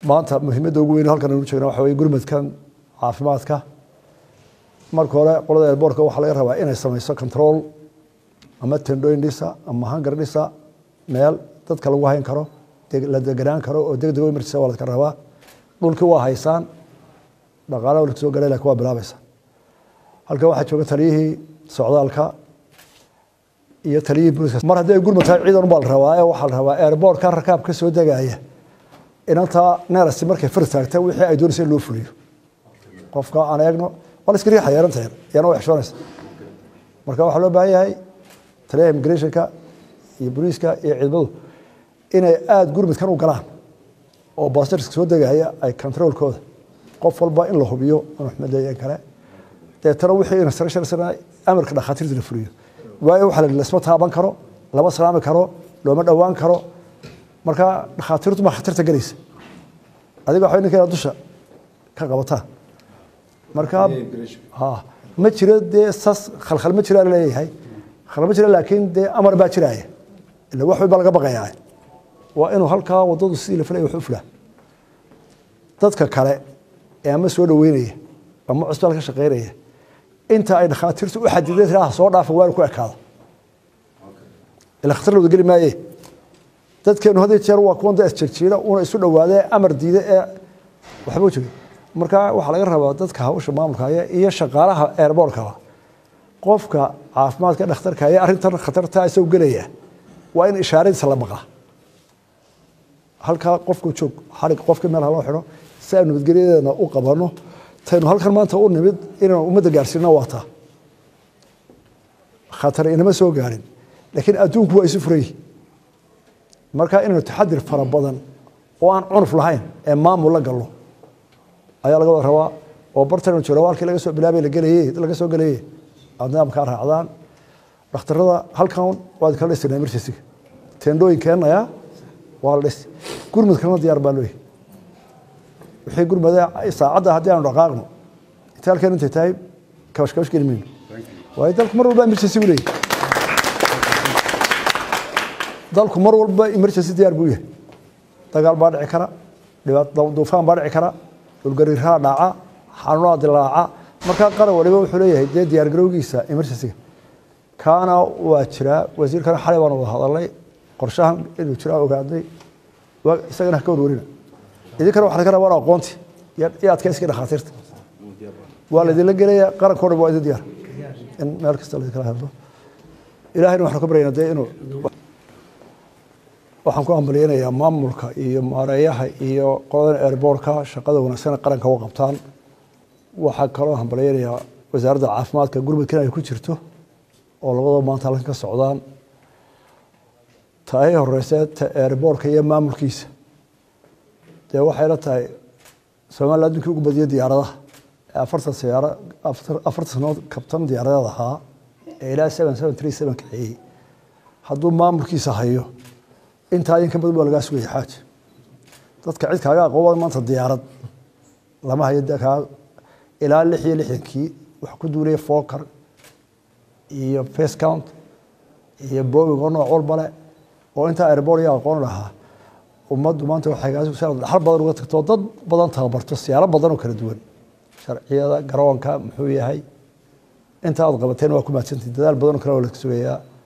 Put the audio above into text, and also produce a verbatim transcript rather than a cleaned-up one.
maanta muhiimadda ugu weyn halkan aynu joognaa waxa weeye gurmadkan caafimaadka marka hore qolada airportka waxaa laga rabaa inay samayso control ama tendooyin dhisa ama hangar dhisa meel dadka lagu hayn karo la deganaan karo oo degdeg u emergency waa la ka rabaa dhulkii waa haysaan dhaqaalaha la soo galay laakiin waa bilaabaysa halkan waxaa jooga taliyihii socdaalka iyo taliyihii booliska mar haddii ay gurmad tahay ciidan u baa la rabaa ee waxaa la rabaa airportka rakaab ka soo degaya inanta neerasi markay far taagta wixii ay doonaysa loo fuliyo qofka aan eegno wala iska riixaya yaranta yana wax shoonaysa marka waxa loo baahan yahay taliyaha immigrationka iyo booliska iyo ciidamadu inay aad gurmadkan u galaan oo baastarska soo degaya ay controlkooda qof walba in la hubiyo inuu xamadeeyaan kale deetana wixii instruction sana amarka dhakhaatiirta la fuliyo waayo waxa la isma taaban karo lama salaami karo looma dhawaan karo marka dhakhaatiirtu ma khatarta galaysa adiga waxa ninka dusha ka qabataa marka ha ma jiro de sas khalkhal ma jiro leeyahay khalkhal ma jiro laakiin de amar baa jiraya ila wax walba laga baqayaa waa inuu halka wadadu si la falay wax u fulaa dadka kale ee ama soo dhaweynaya ama cusbal ka shaqeynaya inta ay dhakhaatiirtu u xadideen raah soo dhaaf waan ku ekaado ila khatar loo gali maayay dadkeenu hadii jeer waa kuwan dad jirjiira una isu dhawaadee amar diiday ee waxba u jiray marka waxa laga rabaa dadka hawsha maamulka iyo shaqaalaha airportka qofka caafimaadka dhakhtarka ay arintan khatarta ay soo galaya waa in ishaaradiisa la maqaa halka qofku joog xarig qofka meel loo xiro si aynu nabadgelyadeena u qabano taynu halkan maanta u nimid inaan ummadda gaarsiino waata khatar inama soo gaarin laakiin adduunku waa isu furay marka inaynu taxadir fara badan oo aan cunuf lahayn ee maamul la galo ayaa laga rabaa oo bartan jiro walkii laga soo bilaabay la galay laga soo galay nidaamka raacdaan dhakhtarada halkan waa kala dhisay emergency tendooyin keenaya waa la dhis gurmad kana diyaar baa loo wixii gurmada saacada hadii aan dhaqaaqno inta halkan inta tahay kawash kawash gelmin waa dalku mar walba emergency u leeyahay dalku mar walba emergency diyaar buu yahay dagaal baa dhici kara dhibaato duufaan baa dhici kara dhulgariirha dhaca xanuunada dilaaca marka qaran waliba wuxuu leeyahay dee diyaar garowgiisa emergency kaana waa jira wasiirka xalay baan wada hadalay qorshahan inuu jira ogaaday waa isagana ka warwarina idinkana waxa laga rabaa aqoonti iyo adkaysiga dhakhaatiirta waa la idin galaya qarankooda waa idin diyaar in meel kasta la kala hadlo ilaahayna waxaan ka baryaynaa dee inuu waxaan ku ambaliyanayaa maamulka iyo maareeyaha iyo qodobada airportka shaqada wanaagsan qaranka u qabtaan waxaa kaloo ambaliyanayaa wasaaradda caafimaadka gurmadkan ay ku jirto oo labadaba maanta halkan ka socdaan taay horeysa airportka iyo maamulkiisa dee waxay la tahay Soomaaliland adduunka ugu badiyay diyaaradaha afartan siyaaro afartan sanood kabtan diyaaradaha ahaa ee ilaa seven seven three seven kiciyay hadduu maamulkiisa hayo inta in ka badan waa laga sugay xaaj dadka cid kaaga aqoon maanta diyaarad lama hayo dadka ilaa lix iyo lixdankii wax ku duulay Fokker iyo face count iyo Boeing oo nooc walba leh oo inta airport iyo aqoon lahaa ummaddu maanta waxay gaasoo saaran hal badan uga tagto dad badan tababarto siyaalo badan oo kala duwan sharciyada garoonka muxuu yahay inta aad qabateen waa ku maadsantii dadaal badan oo kala wada sugayaa